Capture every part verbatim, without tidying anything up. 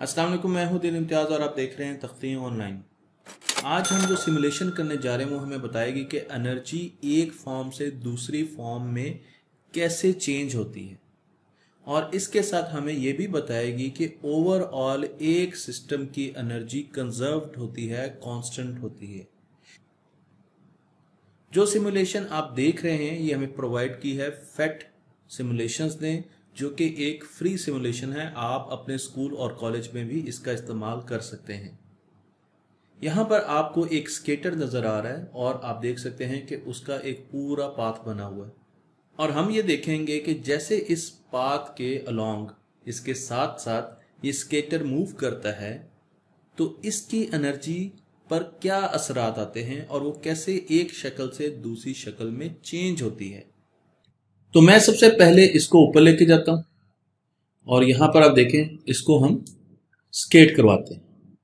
अस्सलाम वालेकुम, मैं हूं दिल इम्तियाज़ और आप देख रहे हैं तख्ती ऑनलाइन। आज हम जो सिमुलेशन करने जा रहे हैं वो हमें बताएगी कि एनर्जी एक फॉर्म से दूसरी फॉर्म में कैसे चेंज होती है, और इसके साथ हमें ये भी बताएगी कि ओवरऑल एक सिस्टम की एनर्जी कंजर्व्ड होती है, कांस्टेंट होती है। जो सिमुलेशन आप देख रहे हैं ये हमें प्रोवाइड की है फेट सिमुलेशंस ने, जो कि एक फ्री सिमुलेशन है। आप अपने स्कूल और कॉलेज में भी इसका इस्तेमाल कर सकते हैं। यहाँ पर आपको एक स्केटर नज़र आ रहा है और आप देख सकते हैं कि उसका एक पूरा पाथ बना हुआ है, और हम ये देखेंगे कि जैसे इस पाथ के अलोंग, इसके साथ साथ ये स्केटर मूव करता है तो इसकी एनर्जी पर क्या असरात आते हैं और वो कैसे एक शक्ल से दूसरी शक्ल में चेंज होती है। तो मैं सबसे पहले इसको ऊपर लेके जाता हूं और यहां पर आप देखें इसको हम स्केट करवाते हैं।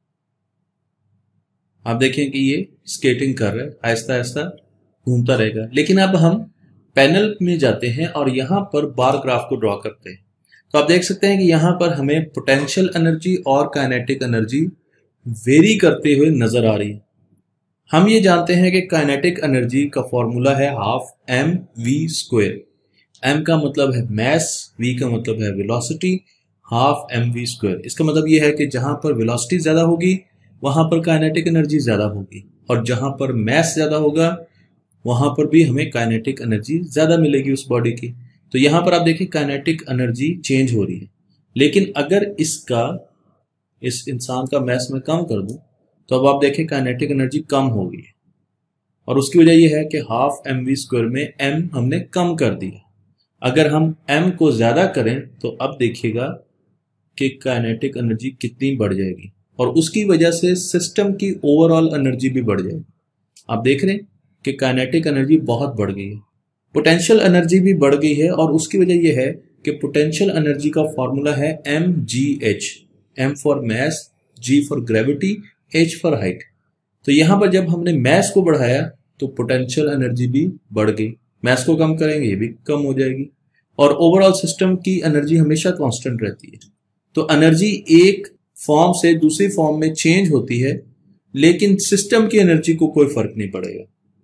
आप देखें कि ये स्केटिंग कर रहा है, आहिस्ता आहिस्ता घूमता रहेगा। लेकिन अब हम पैनल में जाते हैं और यहां पर बार ग्राफ को ड्रॉ करते हैं। तो आप देख सकते हैं कि यहां पर हमें पोटेंशियल एनर्जी और काइनेटिक एनर्जी वेरी करते हुए नजर आ रही है। हम ये जानते हैं कि काइनेटिक एनर्जी का फॉर्मूला है half m v square. M का मतलब है मैस, वी का मतलब है velocity, half m v square. इसका मतलब ये है कि जहां पर वेलोसिटी ज्यादा होगी वहां पर काइनेटिक एनर्जी ज्यादा होगी, और जहां पर मैस ज्यादा होगा वहां पर भी हमें काइनेटिक एनर्जी ज्यादा मिलेगी उस बॉडी की। तो यहां पर आप देखिए काइनेटिक एनर्जी चेंज हो रही है। लेकिन अगर इसका इस इंसान का मैस में कम कर दूं तो अब आप देखें काइनेटिक एनर्जी कम हो गई है, और उसकी वजह यह है कि हाफ एम वी स्क्वायर में एम हमने कम कर दिया। अगर हम m को ज्यादा करें तो अब देखिएगा कि काइनेटिक एनर्जी कितनी बढ़ जाएगी, और उसकी वजह से सिस्टम की ओवरऑल एनर्जी भी बढ़ जाएगी। आप देख रहे हैं कि काइनेटिक एनर्जी बहुत बढ़ गई है, पोटेंशियल एनर्जी भी बढ़ गई है, और उसकी वजह यह है कि पोटेंशियल एनर्जी का फॉर्मूला है m g h. M for mass, g for gravity, h for height. तो यहां पर जब हमने मैस को बढ़ाया तो पोटेंशियल एनर्जी भी बढ़ गई, मैस को कम करेंगे ये भी कम हो जाएगी, और ओवरऑल सिस्टम की एनर्जी हमेशा कांस्टेंट रहती है। तो एनर्जी एक फॉर्म से दूसरी फॉर्म में चेंज होती है, लेकिन सिस्टम की एनर्जी को कोई फर्क नहीं पड़ेगा।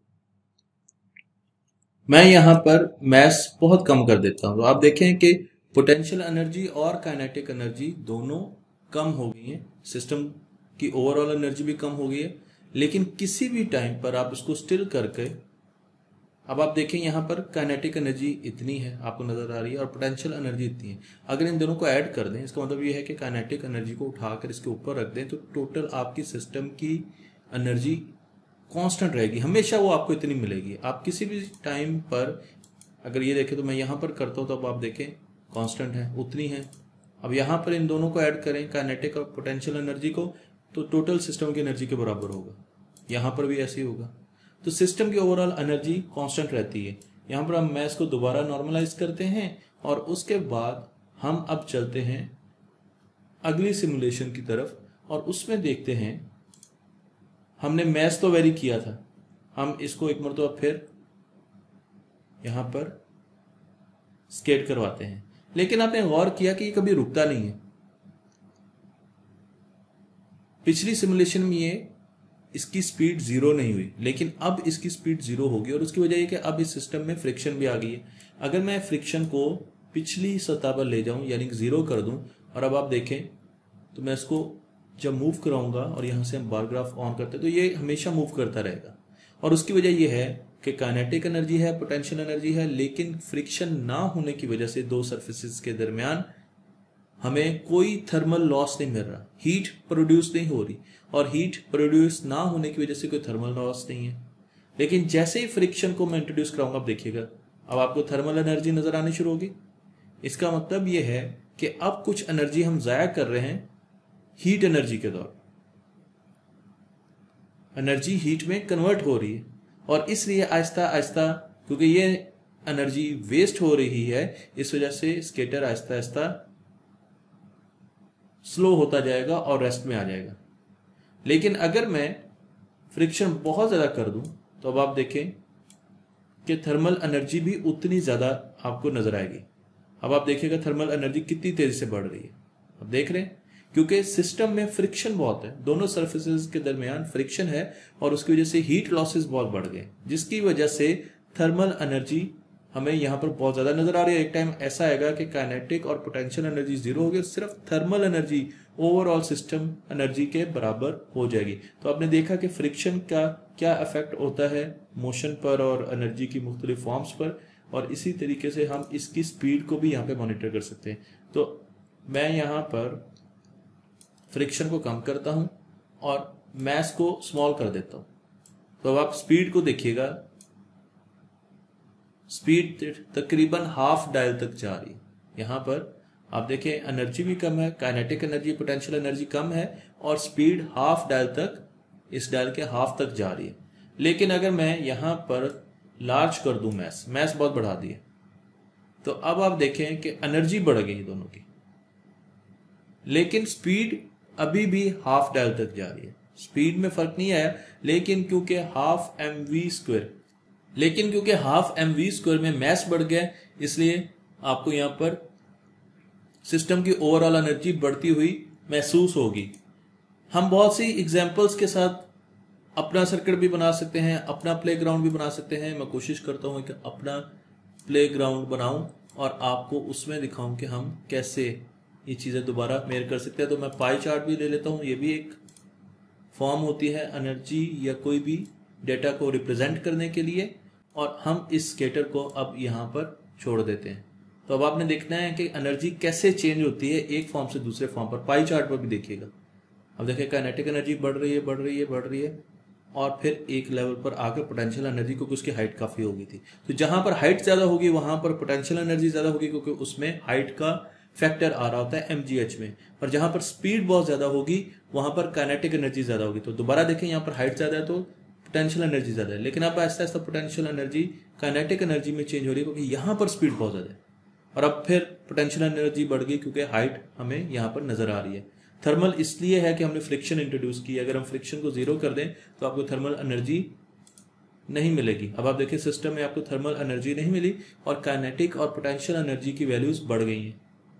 मैं यहां पर मैस बहुत कम कर देता हूं, तो आप देखें कि पोटेंशियल एनर्जी और काइनेटिक एनर्जी दोनों कम हो गई है, सिस्टम की ओवरऑल एनर्जी भी कम हो गई है। लेकिन किसी भी टाइम पर आप इसको स्टिल करके अब आप देखें यहां पर काइनेटिक एनर्जी इतनी है आपको नजर आ रही है और पोटेंशियल एनर्जी इतनी है। अगर इन दोनों को ऐड कर दें, इसका मतलब ये है कि काइनेटिक एनर्जी को उठाकर इसके ऊपर रख दें तो टोटल आपकी सिस्टम की एनर्जी कांस्टेंट रहेगी, हमेशा वो आपको इतनी मिलेगी। आप किसी भी टाइम पर अगर ये देखें तो मैं यहां पर करता हूं तो अब आप देखें कांस्टेंट है, उतनी है। अब यहां पर इन दोनों को ऐड करें काइनेटिक और पोटेंशियल एनर्जी को, तो टोटल सिस्टम की एनर्जी के बराबर होगा। यहां पर भी ऐसे ही होगा। तो सिस्टम की ओवरऑल एनर्जी कांस्टेंट रहती है। यहां पर हम मैस को दोबारा नॉर्मलाइज करते हैं और उसके बाद हम अब चलते हैं अगली सिमुलेशन की तरफ, और उसमें देखते हैं हमने मैस तो वेरी किया था, हम इसको एक मरतबा फिर यहां पर स्केट करवाते हैं। लेकिन आपने गौर किया कि ये कभी रुकता नहीं है। पिछली सिमुलेशन में ये इसकी स्पीड जीरो नहीं हुई, लेकिन अब इसकी स्पीड जीरो होगी, और उसकी वजह यह कि अब इस सिस्टम में फ्रिक्शन भी आ गई है। अगर मैं फ्रिक्शन को पिछली सतह पर ले जाऊं यानी कि जीरो कर दूं, और अब आप देखें तो मैं इसको जब मूव कराऊंगा और यहां से हम बार ग्राफ ऑन करते हैं तो ये हमेशा मूव करता रहेगा। और उसकी वजह यह है कि काइनेटिक एनर्जी है, पोटेंशियल एनर्जी है, लेकिन फ्रिक्शन ना होने की वजह से दो सर्फेसिस के दरमियान हमें कोई थर्मल लॉस नहीं मिल रहा, हीट प्रोड्यूस नहीं हो रही, और हीट प्रोड्यूस ना होने की वजह से कोई थर्मल लॉस नहीं है। लेकिन जैसे ही फ्रिक्शन को मैं इंट्रोड्यूस कराऊंगा आप देखिएगा अब आपको थर्मल एनर्जी नजर आनी शुरू होगी। इसका मतलब यह है कि अब कुछ एनर्जी हम जाया कर रहे हैं हीट एनर्जी के दौर, एनर्जी हीट में कन्वर्ट हो रही है, और इसलिए आहिस्ता आहिस्ता क्योंकि ये एनर्जी वेस्ट हो रही है इस वजह से स्केटर आहिस्ता आहिस्ता स्लो होता जाएगा और रेस्ट में आ जाएगा। लेकिन अगर मैं फ्रिक्शन बहुत ज्यादा कर दूं तो अब आप देखें कि थर्मल एनर्जी भी उतनी ज्यादा आपको नजर आएगी। अब आप देखिएगा थर्मल एनर्जी कितनी तेजी से बढ़ रही है। अब देख रहे हैं क्योंकि सिस्टम में फ्रिक्शन बहुत है, दोनों सर्फेसेस के दरमियान फ्रिक्शन है और उसकी वजह से हीट लॉसेस बहुत बढ़ गए, जिसकी वजह से थर्मल एनर्जी हमें यहाँ पर बहुत ज्यादा नजर आ रही है। एक टाइम ऐसा आएगा कि काइनेटिक और पोटेंशियल एनर्जी जीरो होगी, सिर्फ thermal energy overall system energy के बराबर हो जाएगी। तो आपने देखा कि फ्रिक्शन का क्या इफेक्ट होता है मोशन पर और एनर्जी की मुख्तलिफ फॉर्म्स पर, और इसी तरीके से हम इसकी स्पीड को भी यहाँ पे मॉनिटर कर सकते हैं। तो मैं यहाँ पर फ्रिक्शन को कम करता हूं और मैस को स्मॉल कर देता हूं। तो अब आप स्पीड को देखिएगा, स्पीड तकरीबन हाफ डायल तक जा रही है। यहां पर आप देखें एनर्जी भी कम है, काइनेटिक एनर्जी पोटेंशियल एनर्जी कम है और स्पीड हाफ डायल तक, इस डायल के हाफ तक जा रही है। लेकिन अगर मैं यहां पर लार्ज कर दूं मैस, मैस बहुत बढ़ा दी है, तो अब आप देखें कि एनर्जी बढ़ गई दोनों की, लेकिन स्पीड अभी भी हाफ डायल तक जा रही है। स्पीड में फर्क नहीं आया, लेकिन क्योंकि हाफ एम वी स्क्वायर लेकिन क्योंकि हाफ एम वी स्क्वायर में मैस बढ़ गया, इसलिए आपको यहां पर सिस्टम की ओवरऑल एनर्जी बढ़ती हुई महसूस होगी। हम बहुत सी एग्जांपल्स के साथ अपना सर्किट भी बना सकते हैं, अपना प्लेग्राउंड भी बना सकते हैं। मैं कोशिश करता हूं कि अपना प्लेग्राउंड बनाऊं और आपको उसमें दिखाऊं कि हम कैसे ये चीजें दोबारा मेयर कर सकते हैं। तो मैं पाई चार्ट भी ले लेता हूं, ये भी एक फॉर्म होती है एनर्जी या कोई भी डेटा को रिप्रेजेंट करने के लिए, और हम इस स्केटर को अब यहां पर छोड़ देते हैं। तो अब आपने देखना है कि एनर्जी कैसे चेंज होती है एक फॉर्म से दूसरे फॉर्म पर। पाई चार्ट पर भी देखिएगा, अब देखिए काइनेटिक एनर्जी बढ़ रही है बढ़ रही है बढ़ रही है और फिर एक लेवल पर आकर पोटेंशियल एनर्जी, क्योंकि उसकी हाइट काफी हो गई थी, तो जहां पर हाइट ज्यादा होगी वहां पर पोटेंशियल एनर्जी ज्यादा होगी, क्योंकि उसमें हाइट का फैक्टर आ रहा होता है एमजीएच में। और जहां पर स्पीड बहुत ज्यादा होगी वहां पर काइनेटिक एनर्जी ज्यादा होगी। तो दोबारा देखें, यहाँ पर हाइट ज्यादा है तो पोटेंशियल एनर्जी ज्यादा है, लेकिन अब आहिस्ता आहिस्ता पोटेंशियल एनर्जी काइनेटिक एनर्जी में चेंज हो रही है, क्योंकि यहाँ पर स्पीड बहुत ज्यादा है। और अब फिर पोटेंशियल एनर्जी बढ़ गई क्योंकि हाइट हमें यहाँ पर नजर आ रही है। थर्मल इसलिए है कि हमने फ्रिक्शन इंट्रोड्यूस की। अगर हम फ्रिक्शन को जीरो कर दें तो आपको थर्मल एनर्जी नहीं मिलेगी। अब आप देखिए सिस्टम में आपको थर्मल एनर्जी नहीं मिली और काइनेटिक और पोटेंशियल एनर्जी की वैल्यूज बढ़ गई हैं।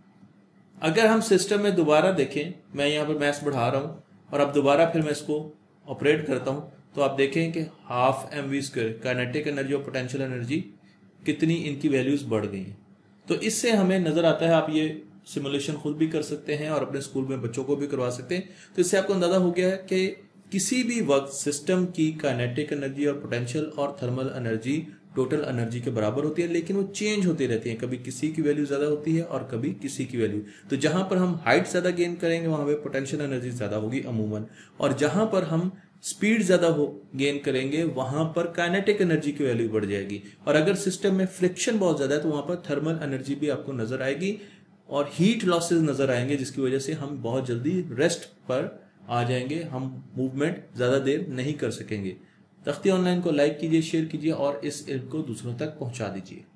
अगर हम सिस्टम में दोबारा देखें, मैं यहाँ पर मैस बढ़ा रहा हूँ और अब दोबारा फिर मैं इसको ऑपरेट करता हूँ, तो आप देखें कि half m v square kinetic energy और पोटेंशियल एनर्जी कितनी इनकी वैल्यूज बढ़ गई हैं। तो इससे हमें नजर आता है, आप ये सिमुलेशन खुद भी कर सकते हैं और अपने स्कूल में बच्चों को भी करवा सकते हैं। तो इससे आपको अंदाजा हो गया है कि किसी भी वक्त सिस्टम की काइनेटिक एनर्जी और पोटेंशियल और थर्मल एनर्जी टोटल एनर्जी के बराबर होती है, लेकिन वो चेंज होती रहती है। कभी किसी की वैल्यू ज्यादा होती है और कभी किसी की वैल्यू। तो जहां पर हम हाइट ज्यादा गेन करेंगे वहां पे पोटेंशियल एनर्जी ज्यादा होगी अमूमन, और जहां पर हम स्पीड ज्यादा हो गेन करेंगे वहां पर काइनेटिक एनर्जी की वैल्यू बढ़ जाएगी। और अगर सिस्टम में फ्रिक्शन बहुत ज्यादा है तो वहां पर थर्मल एनर्जी भी आपको नजर आएगी और हीट लॉसेस नजर आएंगे, जिसकी वजह से हम बहुत जल्दी रेस्ट पर आ जाएंगे, हम मूवमेंट ज्यादा देर नहीं कर सकेंगे। तख्ती ऑनलाइन को लाइक कीजिए, शेयर कीजिए और इस इल्म को दूसरों तक पहुंचा दीजिए।